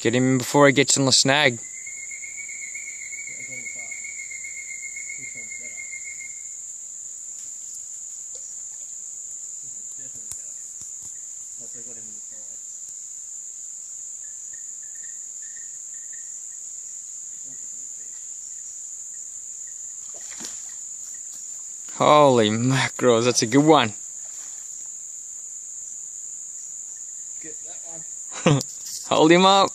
Get him in before he gets on the snag. Holy mackerels, that's a good one. Get that one. Hold him up.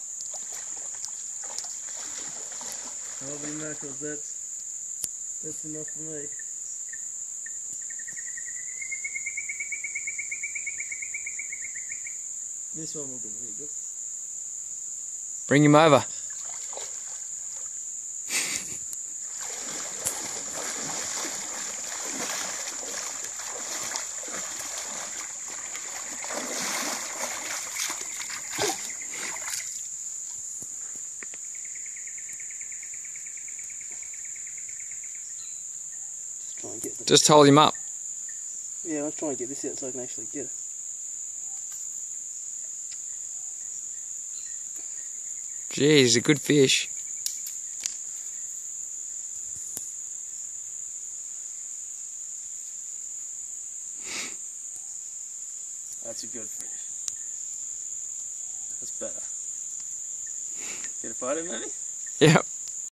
Holy mackerels, that's enough for me. This one will be really good. Bring him over. Just hold him up. Yeah, I'll try and get this out so I can actually get it. Gee, he's a good fish. That's a good fish. That's better. Get a photo maybe? Yep.